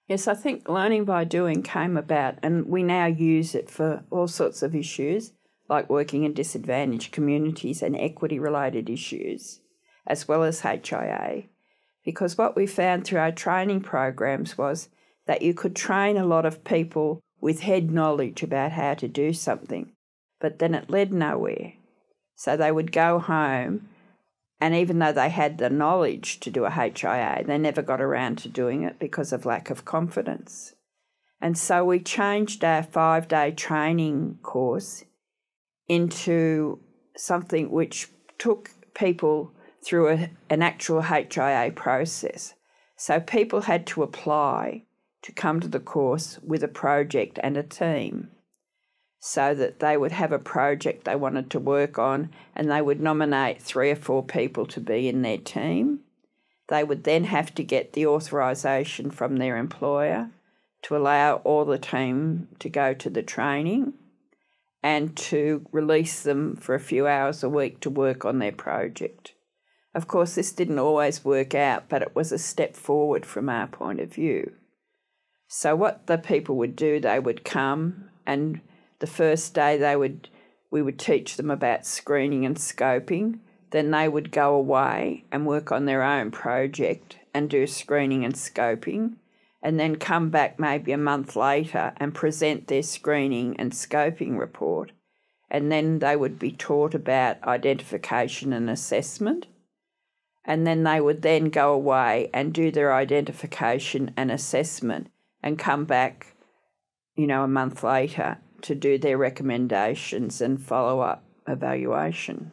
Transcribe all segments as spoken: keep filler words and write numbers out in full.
Yes, I think learning by doing came about, and we now use it for all sorts of issues, like working in disadvantaged communities and equity-related issues, as well as H I A. Because what we found through our training programs was that you could train a lot of people with head knowledge about how to do something, but then it led nowhere. So they would go home, and even though they had the knowledge to do a H I A, they never got around to doing it because of lack of confidence. And so we changed our five-day training course into something which took people through a, an actual H I A process. So people had to apply to come to the course with a project and a team, so that they would have a project they wanted to work on and they would nominate three or four people to be in their team. They would then have to get the authorisation from their employer to allow all the team to go to the training and to release them for a few hours a week to work on their project. Of course, this didn't always work out, but it was a step forward from our point of view. So what the people would do, they would come, and the first day they would, we would teach them about screening and scoping. Then they would go away and work on their own project and do screening and scoping, and then come back maybe a month later and present their screening and scoping report. And then they would be taught about identification and assessment. And then they would then go away and do their identification and assessment and come back, you know, a month later to do their recommendations and follow-up evaluation.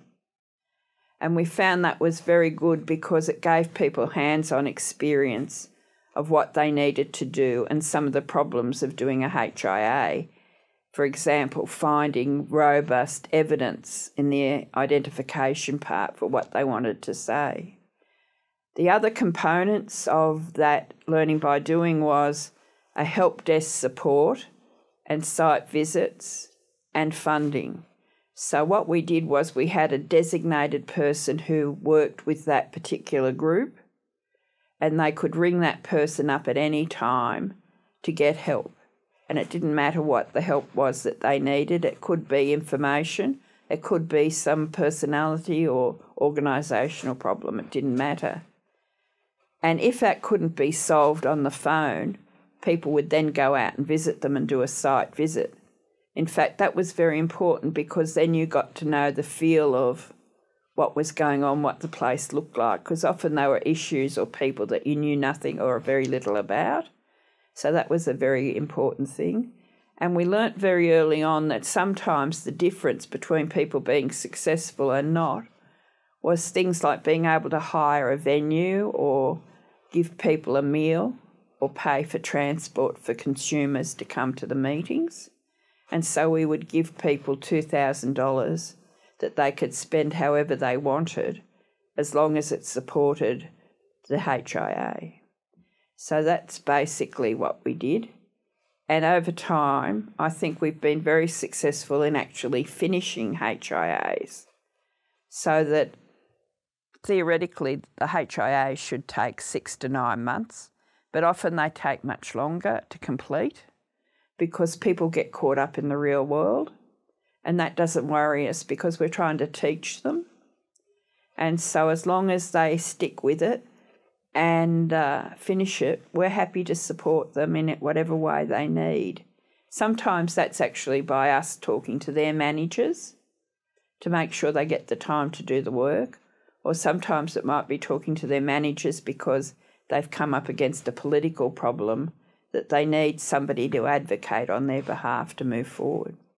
And we found that was very good because it gave people hands-on experience of what they needed to do and some of the problems of doing a H I A. For example, finding robust evidence in the identification part for what they wanted to say. The other components of that learning by doing was a help desk support and site visits and funding. So what we did was we had a designated person who worked with that particular group, and they could ring that person up at any time to get help. And it didn't matter what the help was that they needed. It could be information, it could be some personality or organisational problem, it didn't matter. And if that couldn't be solved on the phone, people would then go out and visit them and do a site visit. In fact, that was very important because then you got to know the feel of what was going on, what the place looked like, because often there were issues or people that you knew nothing or very little about. So that was a very important thing. And we learnt very early on that sometimes the difference between people being successful and not was things like being able to hire a venue or give people a meal or pay for transport for consumers to come to the meetings. And so we would give people two thousand dollars that they could spend however they wanted, as long as it supported the H I A. So that's basically what we did. And over time, I think we've been very successful in actually finishing H I As, so that theoretically the H I A should take six to nine months, but often they take much longer to complete because people get caught up in the real world, and that doesn't worry us because we're trying to teach them. And so as long as they stick with it and uh, finish it, we're happy to support them in it whatever way they need. Sometimes that's actually by us talking to their managers to make sure they get the time to do the work, or sometimes it might be talking to their managers because they've come up against a political problem that they need somebody to advocate on their behalf to move forward.